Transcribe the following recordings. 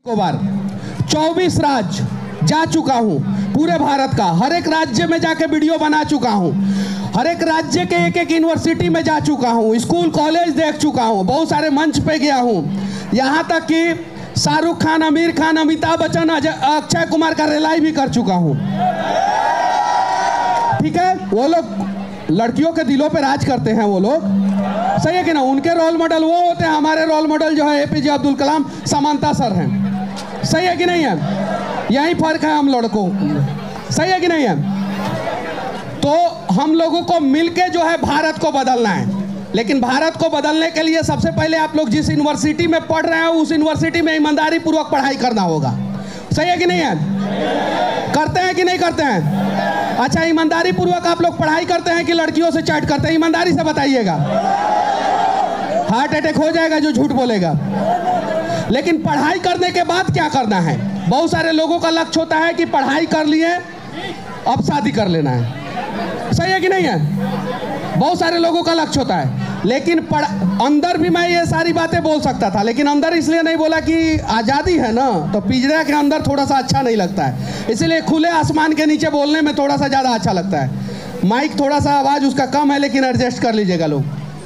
को बार 24 राज्य जा चुका हूं, पूरे भारत का हर एक राज्य में जाके वीडियो बना चुका हूं, हर एक राज्य के एक एक यूनिवर्सिटी में जा चुका हूं, स्कूल कॉलेज देख चुका हूं, बहुत सारे मंच पे गया हूं, यहां तक कि शाहरुख खान, आमिर खान, अमिताभ बच्चन, अक्षय कुमार का रिलाई भी कर चुका हूं। ठीक है, वो लोग लड़कियों के दिलों पे राज करते हैं, वो लोग सही है कि ना। उनके रोल मॉडल वो होते हैं, हमारे रोल मॉडल जो है एपीजे अब्दुल कलाम, समांता सर हैं। सही है कि नहीं है? यही फर्क है हम लड़कों, सही है कि नहीं है? तो हम लोगों को मिलके जो है भारत को बदलना है, लेकिन भारत को बदलने के लिए सबसे पहले आप लोग जिस यूनिवर्सिटी में पढ़ रहे हैं उस यूनिवर्सिटी में ईमानदारी पूर्वक पढ़ाई करना होगा। सही है कि नहीं है? करते हैं कि नहीं करते हैं? अच्छा, ईमानदारी पूर्वक आप लोग पढ़ाई करते हैं कि लड़कियों से चैट करते हैं? ईमानदारी से बताइएगा, हार्ट अटैक हो जाएगा जो झूठ बोलेगा। लेकिन पढ़ाई करने के बाद क्या करना है? बहुत सारे लोगों का लक्ष्य होता है कि पढ़ाई कर लिए अब शादी कर लेना है। सही है कि नहीं है? बहुत सारे लोगों का लक्ष्य होता है, लेकिन अंदर भी मैं ये सारी बातें बोल सकता था, लेकिन अंदर इसलिए नहीं बोला कि आज़ादी है ना, तो पिंजरे के अंदर थोड़ा सा अच्छा नहीं लगता है, इसीलिए खुले आसमान के नीचे बोलने में थोड़ा सा ज़्यादा अच्छा लगता है। माइक थोड़ा सा आवाज़ उसका कम है, लेकिन एडजस्ट कर लीजिएगा लोग।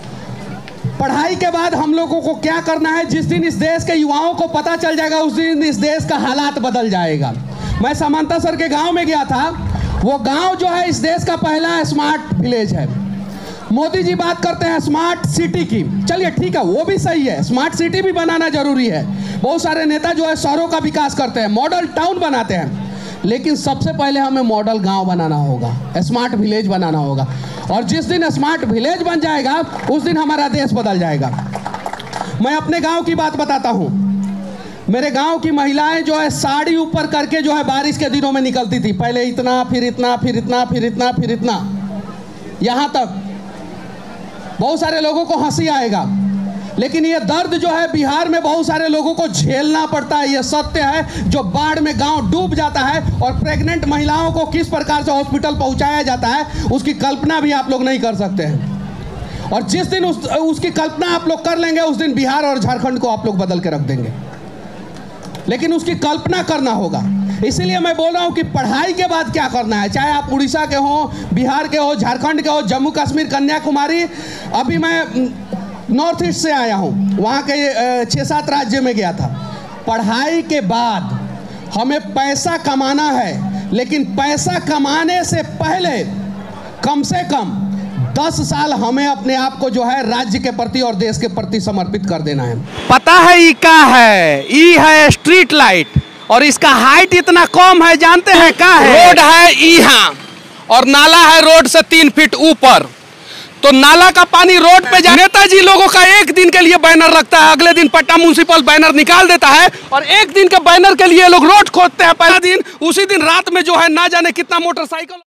पढ़ाई के बाद हम लोगों को क्या करना है? जिस दिन इस देश के युवाओं को पता चल जाएगा उस दिन इस देश का हालात बदल जाएगा। मैं समांता सर के गांव में गया था, वो गांव जो है इस देश का पहला स्मार्ट विलेज है। मोदी जी बात करते हैं स्मार्ट सिटी की, चलिए ठीक है, वो भी सही है, स्मार्ट सिटी भी बनाना जरूरी है। बहुत सारे नेता जो है शहरों का विकास करते हैं, मॉडल टाउन बनाते हैं, लेकिन सबसे पहले हमें मॉडल गांव बनाना होगा, स्मार्ट विलेज बनाना होगा। और जिस दिन स्मार्ट विलेज बन जाएगा उस दिन हमारा देश बदल जाएगा। मैं अपने गांव की बात बताता हूं। मेरे गांव की महिलाएं जो है साड़ी ऊपर करके जो है बारिश के दिनों में निकलती थी, पहले इतना, फिर इतना, फिर इतना, फिर इतना, फिर इतना, यहां तक। बहुत सारे लोगों को हंसी आएगा, लेकिन ये दर्द जो है बिहार में बहुत सारे लोगों को झेलना पड़ता है। ये सत्य है, जो बाढ़ में गांव डूब जाता है और प्रेग्नेंट महिलाओं को किस प्रकार से हॉस्पिटल पहुंचाया जाता है, उसकी कल्पना भी आप लोग नहीं कर सकते हैं। और जिस दिन उसकी कल्पना आप लोग कर लेंगे उस दिन बिहार और झारखंड को आप लोग बदल के रख देंगे, लेकिन उसकी कल्पना करना होगा। इसीलिए मैं बोल रहा हूं कि पढ़ाई के बाद क्या करना है, चाहे आप उड़ीसा के हो, बिहार के हो, झारखंड के हो, जम्मू कश्मीर, कन्याकुमारी। अभी मैं नॉर्थ ईस्ट से आया हूं, वहां के 6-7 राज्य में गया था। पढ़ाई के बाद हमें पैसा कमाना है, लेकिन पैसा कमाने से पहले कम से कम 10 साल हमें अपने आप को जो है राज्य के प्रति और देश के प्रति समर्पित कर देना है। पता है ई क्या है? ई है स्ट्रीट लाइट, और इसका हाइट इतना कम है, जानते हैं क्या है? रोड है यहाँ और नाला है रोड से 3 फीट ऊपर, तो नाला का पानी रोड पे जा। नेताजी लोगों का एक दिन के लिए बैनर रखता है, अगले दिन पट्टा म्युनिसिपल बैनर निकाल देता है, और एक दिन के बैनर के लिए लोग रोड खोदते हैं। पहला दिन, उसी दिन रात में जो है ना जाने कितना मोटरसाइकिल